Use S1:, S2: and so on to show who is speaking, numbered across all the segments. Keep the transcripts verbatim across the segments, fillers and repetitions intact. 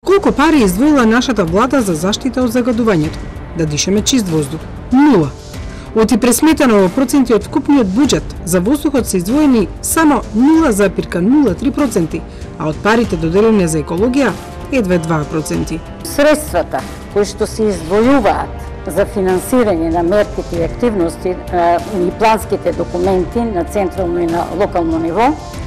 S1: Колку пари издвоила нашата влада за заштита од загадувањето? Да дишеме чист воздух? Нула. Оти пресметано во проценти од вкупниот буџет за воздухот се издвоени само нула зарез нула три проценти, а од парите доделени за екологија едва два проценти.
S2: Средствата кои што се издвојуваат за финансирање на мерките и активности и планските документи на централно и на локално ниво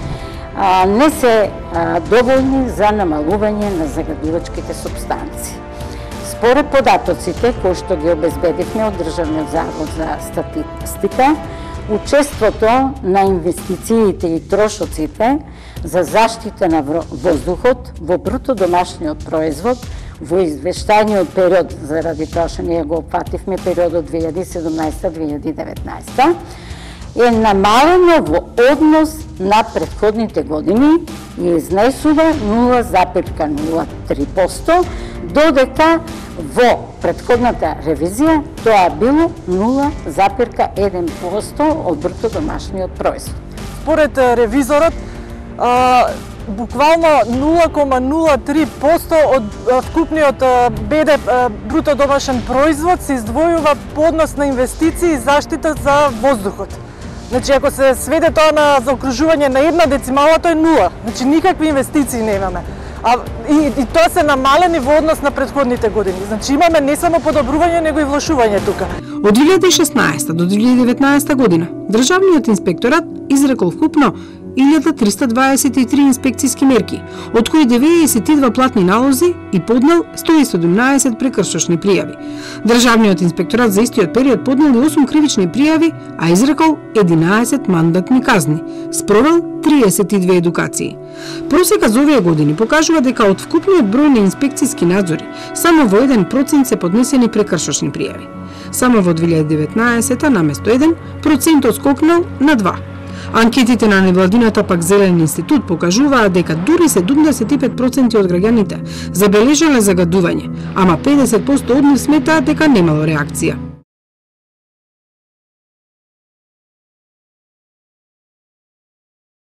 S2: не се доволни за намалување на загадувачките супстанции. Според податоците кои што ги обезбедивме од Државниот завод за статистика, учеството на инвестициите и трошоците за заштита на воздухот во бруто домашниот производ во извештајниот период, заради тоа што ние го опфативме периодот две илјади и седумнаесета до две илјади и деветнаесета, е намалено во однос на претходните години и изнесува нула зарез нула три проценти, додека во претходната ревизија тоа било нула зарез еден проценти од бруто домашниот производ.
S3: Според ревизорот, буквално нула зарез нула три проценти од вкупниот Б Д бруто домашен производ се издвојува по однос на инвестиции и заштита за воздухот. Значи, ако се сведе тоа на заокружување на една децимала, тоа е нула. Значи, никакви инвестиции немаме. А, и, и тоа се намалени во однос на претходните години. Значи, имаме не само подобрување, него и влошување тука.
S1: Од две илјади и шеснаесета до две илјади и деветнаесета година, Државниот инспекторат изрекол вкупно илјада триста дваесет и три инспекцијски мерки, од кои деветдесет и два платни налози и поднел сто и седумнаесет прекршочни пријави. Државниот инспекторат за истиот период поднел и осум кривични пријави, а изрекол единаесет мандатни казни, спровел триесет и две едукации. Просека за овие години покажува дека од вкупниот број на инспекцијски надзори, само во еден процент се поднесени прекршочни пријави. Само во две илјади и деветнаесета наместо еден процентот скокнал на два. Анкетите на невладината пак Зелен институт покажуваат дека дури седумдесет и пет проценти од граѓаните забележале загадување, ама педесет проценти од нив сметаат дека немало реакција.